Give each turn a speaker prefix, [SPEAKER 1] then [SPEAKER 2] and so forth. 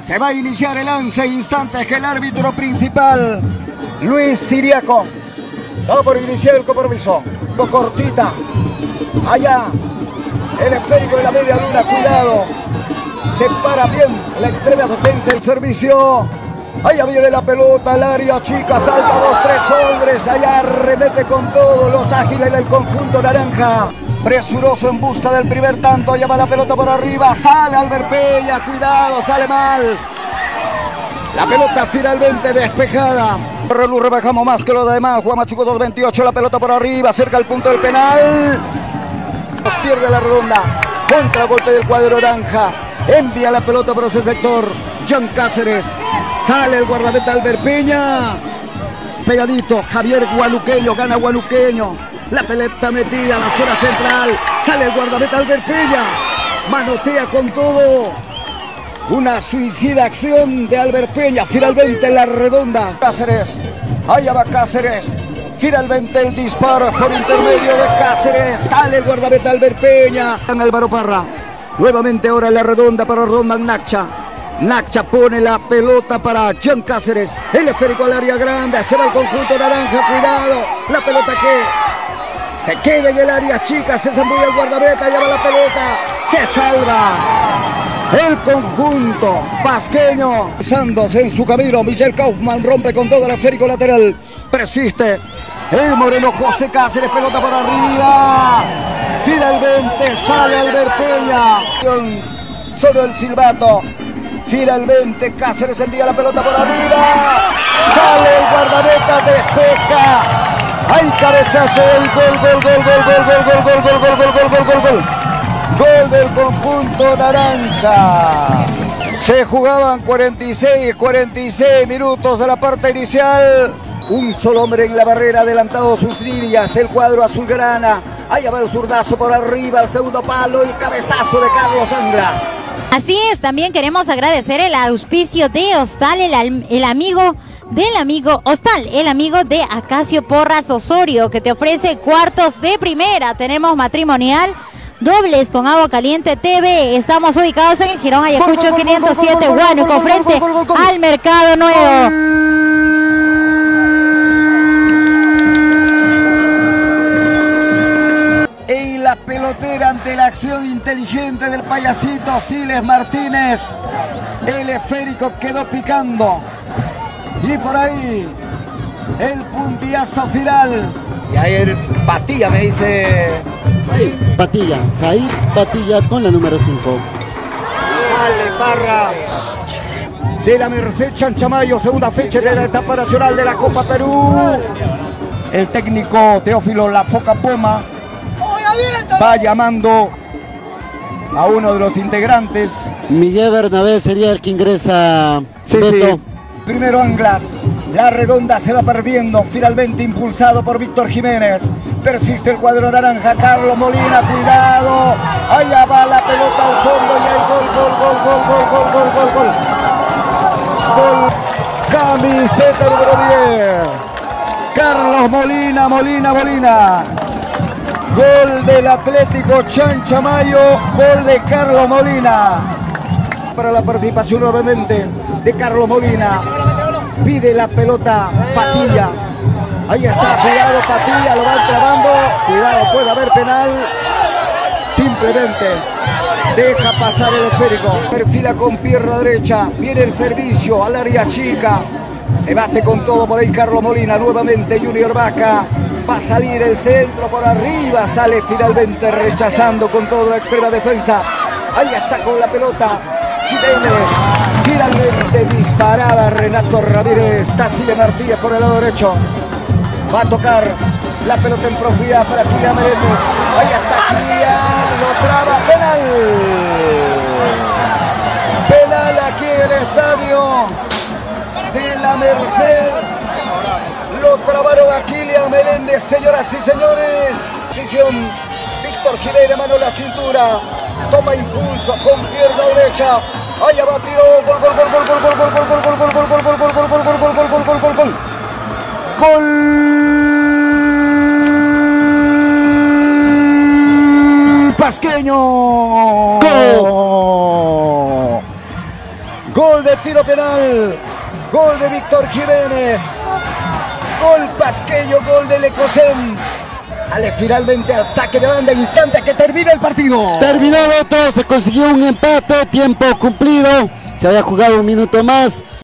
[SPEAKER 1] Se va a iniciar el 11 instantes que el árbitro principal, Luis Siriaco, va por iniciar el compromiso. Cortita. Allá. El esférico de la media luna. Cuidado. Se para bien la extrema defensa. El servicio. Allá viene la pelota al área chica. Salta 2-3 hombres. Allá remete con todo. Los ágiles del conjunto naranja. Presuroso en busca del primer tanto. Allá va la pelota por arriba. Sale Albert Peña. Cuidado. Sale mal. La pelota finalmente despejada. Reluz rebajamos más que los demás. Juan Machuco 2-28. La pelota por arriba. Cerca el punto del penal. Nos pierde la redonda. Contra golpe del cuadro naranja. Envía la pelota por ese sector. John Cáceres. Sale el guardameta Albert Peña. Pegadito. Javier Gualuqueño. Gana Gualuqueño. La pelota metida a la zona central. Sale el guardameta Albert Peña. Manotea con todo. Una suicida acción de Albert Peña. Finalmente la redonda. Cáceres. Allá va Cáceres. Finalmente el disparo por intermedio de Cáceres. Sale el guardameta Albert Peña. Álvaro Parra. Nuevamente ahora la redonda para Rodman Nacha. Nacha pone la pelota para John Cáceres. El esférico al área grande. Se va el conjunto naranja. Cuidado. La pelota que se queda en el área chica. Se zambulla el guardameta. Lleva la pelota. Se salva el conjunto pasqueño. Usándose en su camino. Michel Kaufman rompe con todo el esférico lateral. Persiste el moreno José Cáceres. Pelota por arriba. Finalmente sale Albert Peña. Solo el silbato. Finalmente Cáceres envía la pelota por arriba. Sale el guardameta. Despeja. Hay cabezazo. Gol. Gol del conjunto naranja. Se jugaban 46 minutos de la parte inicial. Un solo hombre en la barrera, adelantado sus líneas. El cuadro azulgrana. Allá va el zurdazo por arriba, el segundo palo, el cabezazo de Carlos Anglas.
[SPEAKER 2] Así es, también queremos agradecer el auspicio de Hostal, el amigo del amigo Hostal, el amigo de Acacio Porras Osorio, que te ofrece cuartos de primera. Tenemos matrimonial, dobles con agua caliente TV. Estamos ubicados en el Girón Ayacucho 507 Huánuco, frente al Mercado Nuevo.
[SPEAKER 1] En la pelotera, ante la acción inteligente del payasito Siles Martínez, el esférico quedó picando. Y por ahí el puntillazo final. Y ahí Patilla me dice.
[SPEAKER 3] Sí, Patilla, Jair Patilla con la número 5.
[SPEAKER 1] Sale Parra de la Merced Chanchamayo, segunda fecha de la etapa nacional de la Copa Perú. El técnico Teófilo La Foca Poma va llamando a uno de los integrantes.
[SPEAKER 3] Miguel Bernabé sería el que ingresa.
[SPEAKER 1] Sí,
[SPEAKER 3] Beto.
[SPEAKER 1] sí. Primero Anglas. La redonda se va perdiendo, finalmente impulsado por Víctor Jiménez. Persiste el cuadro naranja, Carlos Molina, cuidado. Allá va la pelota al fondo y hay gol. Gol. Camiseta número 10. Carlos Molina. Gol del Atlético Chanchamayo, gol de Carlos Molina. Para la participación nuevamente de Carlos Molina. Pide la pelota Patilla. Ahí está, cuidado Patilla, lo van trabando. Cuidado, puede haber penal. Simplemente deja pasar el esférico. Perfila con pierna derecha. Viene el servicio al área chica. Se bate con todo por ahí Carlos Molina. Nuevamente Junior Vaca. Va a salir el centro por arriba. Sale finalmente rechazando con toda la extrema defensa. Ahí está con la pelota Jiménez. Finalmente disparada Renato Ramírez. Tassile Martínez por el lado derecho. Va a tocar la pelota en profundidad para Kylian Meléndez. Ahí está Kylian. Lo traba. Penal. Penal aquí en el estadio de la Merced. Lo trabaron a Kylian Meléndez, señoras y señores. Posición Víctor Jiménez, mano en la cintura. Toma impulso con pierna derecha. Allá va, tiro. Gol. Pasqueño. Gol de tiro penal. Gol de Víctor Jiménez. Gol pasqueño, gol del Ecosén. Sale finalmente al saque de banda, instante que termina el partido.
[SPEAKER 3] Terminó, Beto, se consiguió un empate, tiempo cumplido. Se había jugado un minuto más.